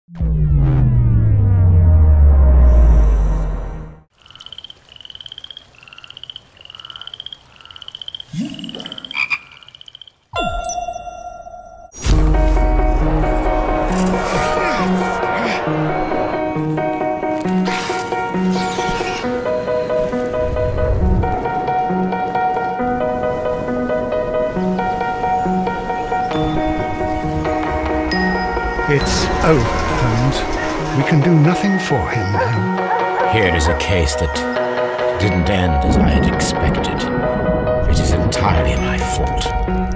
It's over, Holmes. We can do nothing for him now. Here is a case that didn't end as I had expected. It is entirely my fault.